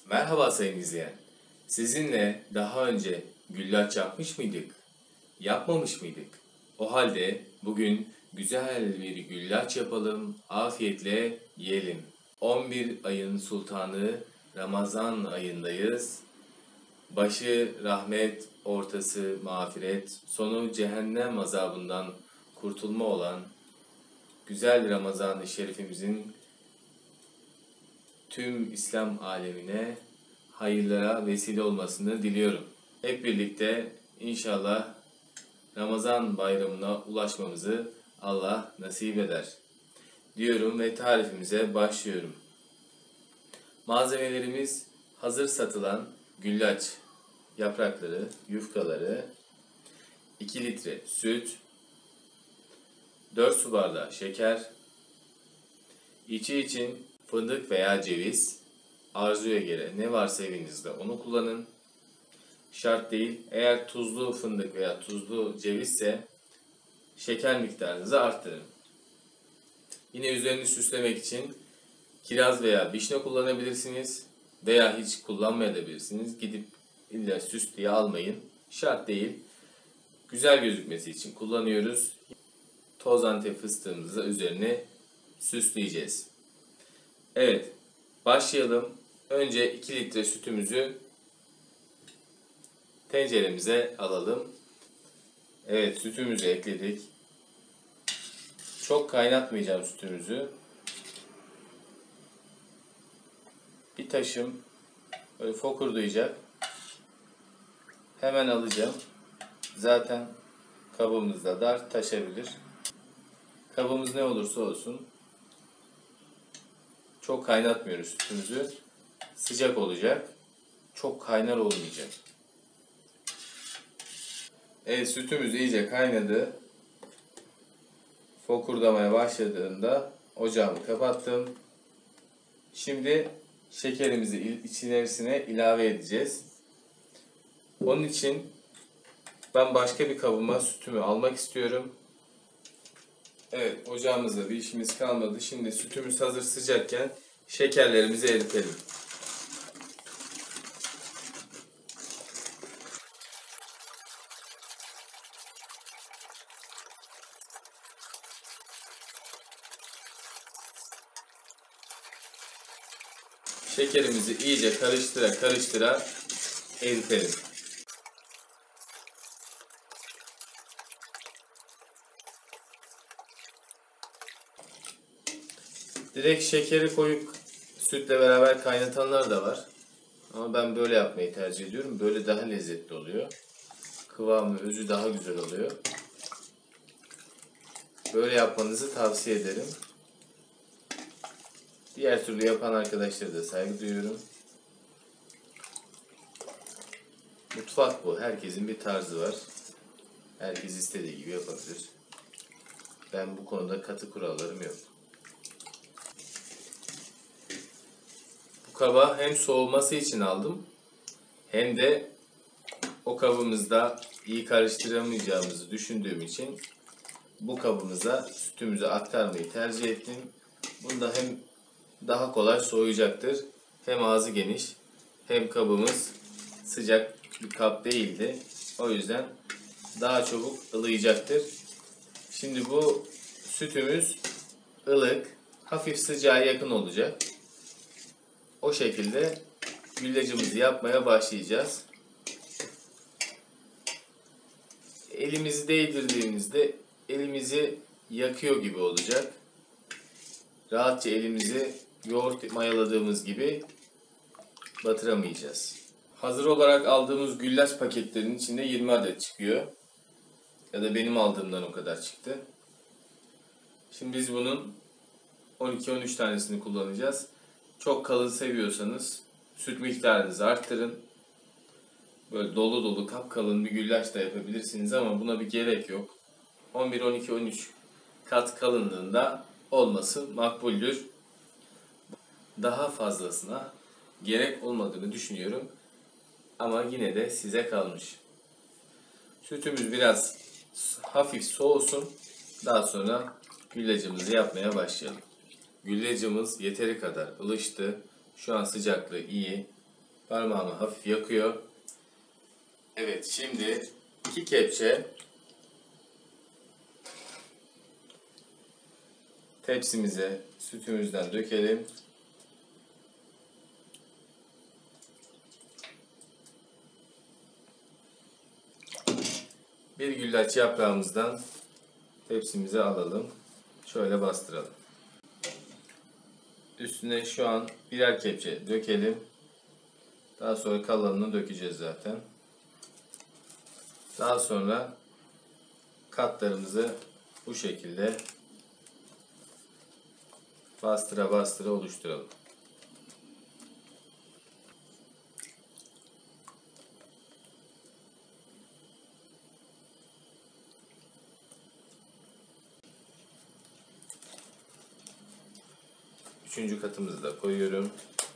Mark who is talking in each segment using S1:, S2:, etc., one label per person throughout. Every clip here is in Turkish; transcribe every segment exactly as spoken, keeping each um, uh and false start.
S1: Merhaba sayın izleyen. Sizinle daha önce güllaç yapmış mıydık? Yapmamış mıydık? O halde bugün güzel bir güllaç yapalım, afiyetle yiyelim. on bir ayın sultanı Ramazan ayındayız. Başı rahmet, ortası mağfiret, sonu cehennem azabından kurtulma olan güzel Ramazan-ı Şerifimizin tüm İslam alemine hayırlara vesile olmasını diliyorum. Hep birlikte inşallah Ramazan bayramına ulaşmamızı Allah nasip eder diyorum ve tarifimize başlıyorum. Malzemelerimiz hazır satılan güllaç yaprakları, yufkaları, iki litre süt, dört su bardağı şeker, içi için fındık veya ceviz, arzuya göre ne varsa evinizde onu kullanın. Şart değil. Eğer tuzlu fındık veya tuzlu cevizse şeker miktarınızı arttırın. Yine üzerini süslemek için kiraz veya vişne kullanabilirsiniz veya hiç kullanmayabilirsiniz. Gidip illa süs diye almayın. Şart değil. Güzel gözükmesi için kullanıyoruz. Toz Antep fıstığımızı üzerine süsleyeceğiz. Evet, başlayalım. Önce iki litre sütümüzü tenceremize alalım. Evet, sütümüzü ekledik. Çok kaynatmayacağım sütümüzü. Bir taşım böyle fokurdayacak. Hemen alacağım. Zaten kabımızda dar, taşabilir. Kabımız ne olursa olsun çok kaynatmıyoruz sütümüzü. Sıcak olacak. Çok kaynar olmayacak. Evet, sütümüz iyice kaynadı. Fokurdamaya başladığında ocağımı kapattım. Şimdi şekerimizi içerisine ilave edeceğiz. Onun için ben başka bir kabıma sütümü almak istiyorum. Evet, ocağımızda bir işimiz kalmadı. Şimdi sütümüz hazır sıcakken şekerlerimizi eritelim. Şekerimizi iyice karıştıra karıştıra eritelim. Direkt şekeri koyup sütle beraber kaynatanlar da var. Ama ben böyle yapmayı tercih ediyorum. Böyle daha lezzetli oluyor. Kıvamı, özü daha güzel oluyor. Böyle yapmanızı tavsiye ederim. Diğer türlü yapan arkadaşlara da saygı duyuyorum. Mutfak bu. Herkesin bir tarzı var. Herkes istediği gibi yapabilir. Ben bu konuda katı kurallarım yok. Bu kaba hem soğuması için aldım hem de o kabımızda iyi karıştıramayacağımızı düşündüğüm için bu kabımıza sütümüzü aktarmayı tercih ettim. Bunda hem daha kolay soğuyacaktır, hem ağzı geniş, hem kabımız sıcak bir kap değildi. O yüzden daha çabuk ılıyacaktır. Şimdi bu sütümüz ılık, hafif sıcağa yakın olacak. O şekilde güllacımızı yapmaya başlayacağız. Elimizi değdirdiğimizde elimizi yakıyor gibi olacak. Rahatça elimizi yoğurt mayaladığımız gibi batıramayacağız. Hazır olarak aldığımız güllaç paketlerinin içinde yirmi adet çıkıyor. Ya da benim aldığımdan o kadar çıktı. Şimdi biz bunun on iki on üç tanesini kullanacağız. Çok kalın seviyorsanız süt miktarınızı arttırın. Böyle dolu dolu kapkalın bir güllaç da yapabilirsiniz ama buna bir gerek yok. on bir on iki on üç kat kalınlığında olması makbuldür. Daha fazlasına gerek olmadığını düşünüyorum. Ama yine de size kalmış. Sütümüz biraz hafif soğusun. Daha sonra güllacımızı yapmaya başlayalım. Güllacımız yeteri kadar ılıştı. Şu an sıcaklığı iyi. Parmağımı hafif yakıyor. Evet, şimdi iki kepçe tepsimize sütümüzden dökelim. Bir güllaç yaprağımızdan tepsimize alalım. Şöyle bastıralım. Üstüne şu an birer kepçe dökelim. Daha sonra kalanını dökeceğiz zaten. Daha sonra katlarımızı bu şekilde bastıra bastıra oluşturalım. Üçüncü katımızı da koyuyorum.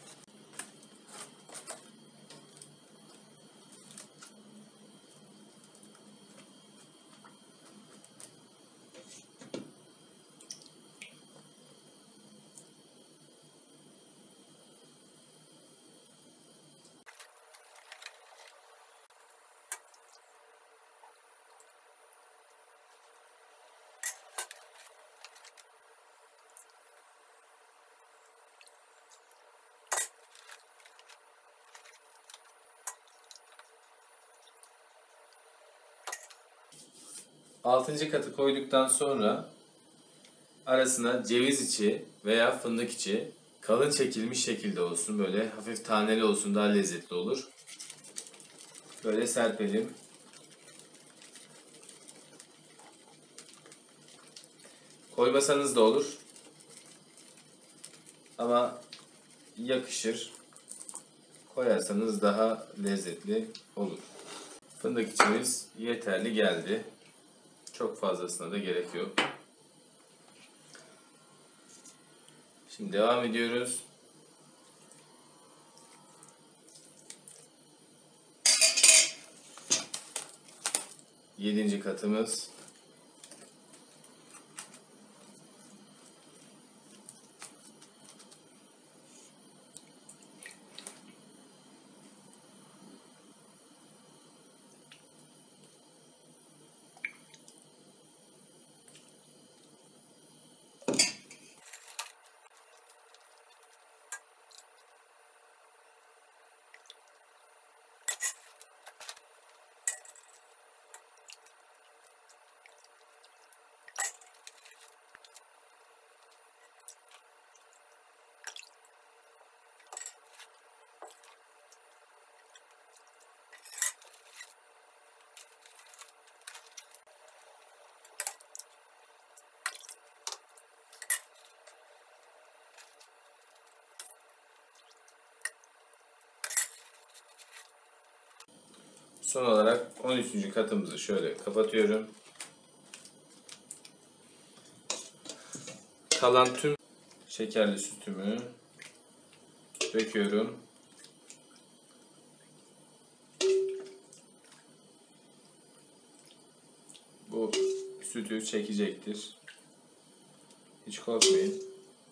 S1: Altıncı katı koyduktan sonra arasına ceviz içi veya fındık içi kalın çekilmiş şekilde olsun. Böyle hafif taneli olsun, daha lezzetli olur. Böyle serpelim. Koymasanız da olur. Ama yakışır. Koyarsanız daha lezzetli olur. Fındık içimiz yeterli geldi. Çok fazlasına da gerek yok. Şimdi devam ediyoruz. Yedinci katımız. Son olarak on üçüncü katımızı şöyle kapatıyorum. Kalan tüm şekerli sütümü döküyorum. Bu sütü çekecektir. Hiç korkmayın.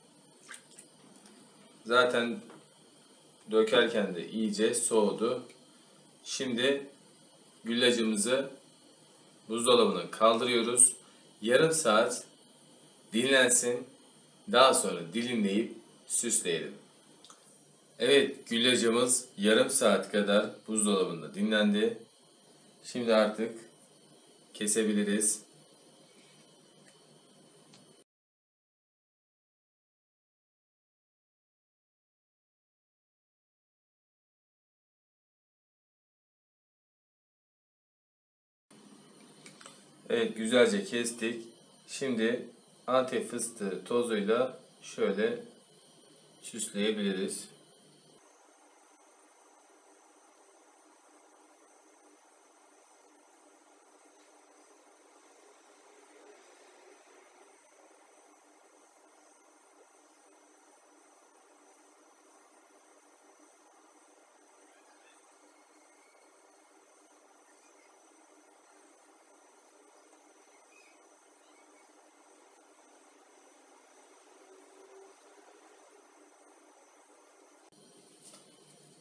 S1: Zaten dökerken de iyice soğudu. Şimdi güllacımızı buzdolabına kaldırıyoruz. Yarım saat dinlensin. Daha sonra dilimleyip süsleyelim. Evet, güllacımız yarım saat kadar buzdolabında dinlendi. Şimdi artık kesebiliriz. Evet, güzelce kestik. Şimdi Antep fıstığı tozuyla şöyle süsleyebiliriz.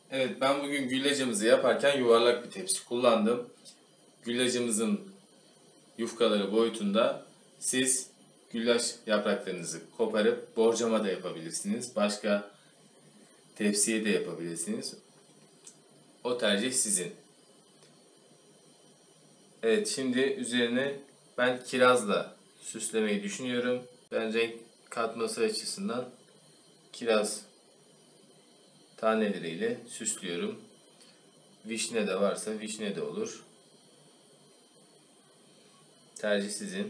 S1: Evet, ben bugün güllacımızı yaparken yuvarlak bir tepsi kullandım. Güllacımızın yufkaları boyutunda siz güllaç yapraklarınızı koparıp borcama da yapabilirsiniz. Başka tepsiye de yapabilirsiniz. O tercih sizin. Evet, şimdi üzerine ben kirazla süslemeyi düşünüyorum. Ben renk katması açısından kiraz taneleriyle süslüyorum. Vişne de varsa vişne de olur. Tercih sizin.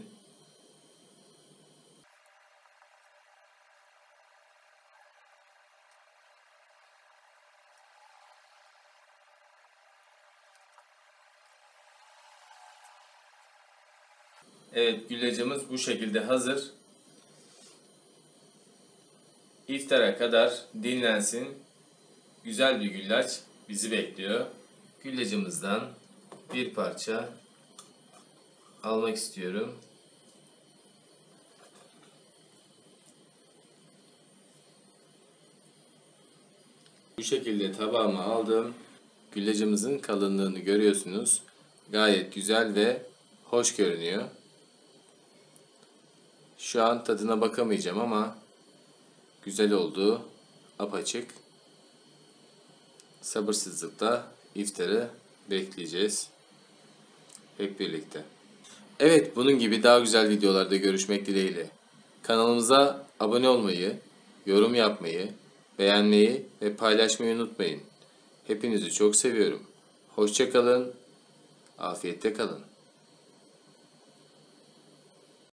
S1: Evet, güllacımız bu şekilde hazır. İftara kadar dinlensin. Güzel bir güllaç bizi bekliyor. Güllacımızdan bir parça almak istiyorum. Bu şekilde tabağıma aldım. Güllacımızın kalınlığını görüyorsunuz. Gayet güzel ve hoş görünüyor. Şu an tadına bakamayacağım ama güzel olduğu apaçık. Sabırsızlıkla iftarı bekleyeceğiz hep birlikte. Evet, bunun gibi daha güzel videolarda görüşmek dileğiyle. Kanalımıza abone olmayı, yorum yapmayı, beğenmeyi ve paylaşmayı unutmayın. Hepinizi çok seviyorum. Hoşça kalın, afiyette kalın.